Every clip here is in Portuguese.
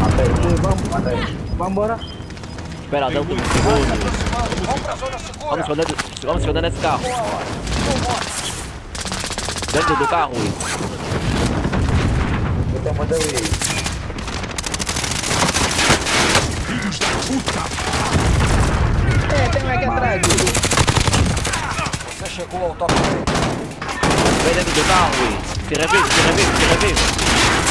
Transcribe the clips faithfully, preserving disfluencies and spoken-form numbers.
Vamos, vamos embora. Espera, dá um segundo. Vamos pra zona segura. Vamos esconder, vamos esconder nesse carro. Dentro do carro, Will. Eu tô mandando ele. Filhos da puta! É, tem um aqui atrás. Você chegou ao top. Vem dentro do carro, Will. Se revive, se revive, se revive.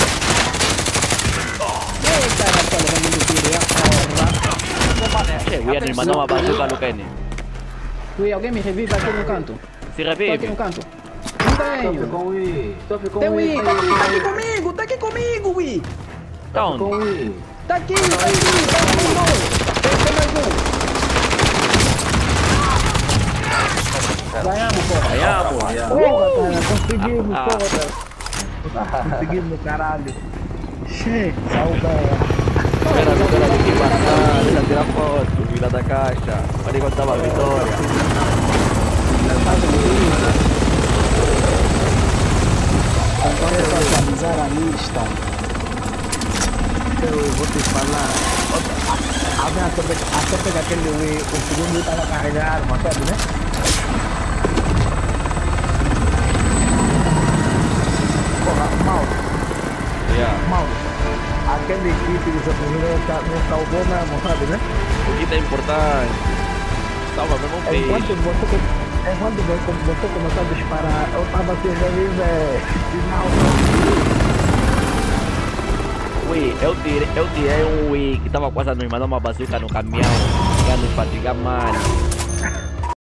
Eita, rapaz, levando no tiro, é a porra. Che, Will, ele mandou uma bazuca no Kenny. Ui, alguém me revive aqui no canto. Se Tô aqui revive. no canto. Não tenho. Com o Wii. Tô com Tem o o Wii. Wii, tá aqui, tá aqui comigo, tá aqui comigo, Wii. Tá Com onde? o Wii. Tá aqui, tá aqui, tá aqui. Tem, tem mais um. Ganhamos, porra. Ganhamos. Porra, cara, conseguimos, porra. Conseguimos, caralho. Che, saudade. Espera, espera, tem que passar. Deixa eu tirar foto. Vila da caixa. Olha quanto tava a vitória. Agora eu vou atualizar a lista. Eu vou te falar. A minha sorte, a sorte daquele Wii, o segundo estava carregando arma, sabe, né? Porra, mal, Yeah. mal. Aquele equipe de sobrevivência não salvou mesmo, sabe, né? O que tá importante? Salva mesmo um Enquanto peixe. você, enquanto você, você começou a disparar, eu tava sem reviver. Final. Ui, eu tirei, eu tirei um Wii que tava quase a nos mandar uma bazuca no caminhão. Ia nos fatigar, mano.